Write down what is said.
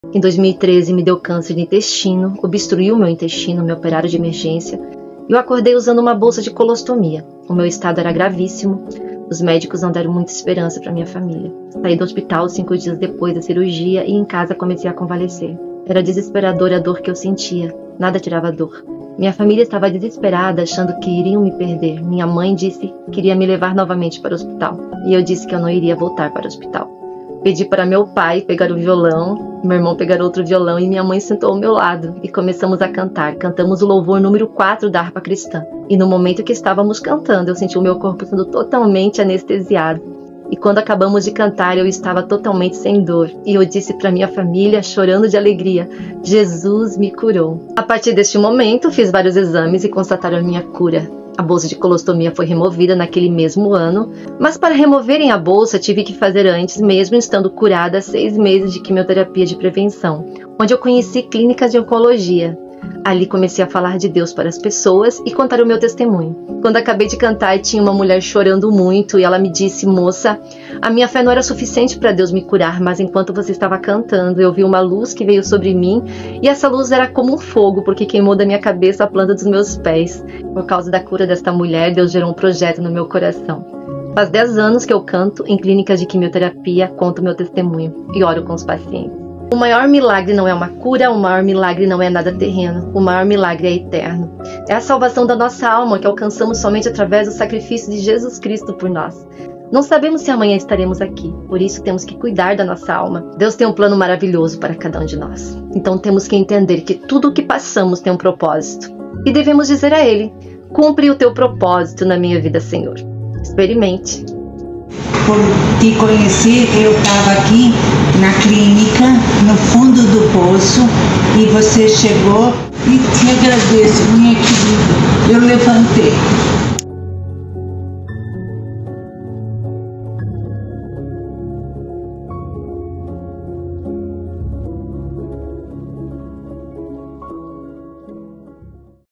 Em 2013 me deu câncer de intestino, obstruiu meu intestino, me operaram de emergência. Eu acordei usando uma bolsa de colostomia. O meu estado era gravíssimo. Os médicos não deram muita esperança para minha família. Saí do hospital 5 dias depois da cirurgia e em casa comecei a convalescer. Era desesperadora a dor que eu sentia. Nada tirava a dor. Minha família estava desesperada, achando que iriam me perder. Minha mãe disse que queria me levar novamente para o hospital. E eu disse que eu não iria voltar para o hospital. Pedi para meu pai pegar o violão, meu irmão pegar outro violão e minha mãe sentou ao meu lado e começamos a cantar. Cantamos o louvor número 4 da harpa cristã. E no momento que estávamos cantando, eu senti o meu corpo sendo totalmente anestesiado. E quando acabamos de cantar, eu estava totalmente sem dor. E eu disse para minha família, chorando de alegria, Jesus me curou. A partir deste momento, fiz vários exames e constataram a minha cura. A bolsa de colostomia foi removida naquele mesmo ano, mas para removerem a bolsa tive que fazer antes, mesmo estando curada, 6 meses de quimioterapia de prevenção, onde eu conheci clínicas de oncologia. Ali comecei a falar de Deus para as pessoas e contar o meu testemunho. Quando acabei de cantar, tinha uma mulher chorando muito e ela me disse, moça, a minha fé não era suficiente para Deus me curar, mas enquanto você estava cantando, eu vi uma luz que veio sobre mim e essa luz era como um fogo, porque queimou da minha cabeça a planta dos meus pés. Por causa da cura desta mulher, Deus gerou um projeto no meu coração. Faz 10 anos que eu canto em clínicas de quimioterapia, conto meu testemunho e oro com os pacientes. O maior milagre não é uma cura, o maior milagre não é nada terreno, o maior milagre é eterno. É a salvação da nossa alma que alcançamos somente através do sacrifício de Jesus Cristo por nós. Não sabemos se amanhã estaremos aqui, por isso temos que cuidar da nossa alma. Deus tem um plano maravilhoso para cada um de nós. Então temos que entender que tudo o que passamos tem um propósito. E devemos dizer a Ele, cumpre o teu propósito na minha vida, Senhor. Experimente. Por te conhecer, eu estava aqui na clínica, no fundo do poço, e você chegou e te agradeço, minha querida. Eu levantei.